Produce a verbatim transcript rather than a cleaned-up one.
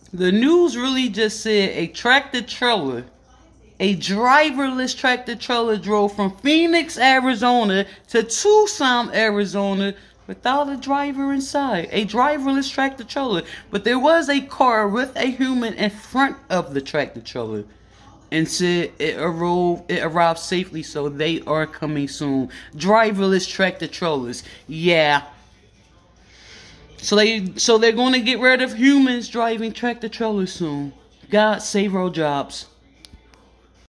The news really just said a tractor trailer, a driverless tractor trailer drove from Phoenix, Arizona to Tucson, Arizona without a driver inside. A driverless tractor trailer. But there was a car with a human in front of the tractor trailer. And said it arrived, it arrived safely, so they are coming soon. Driverless tractor trailers. Yeah. So they so they're going to get rid of humans driving tractor trailers soon. God save our jobs.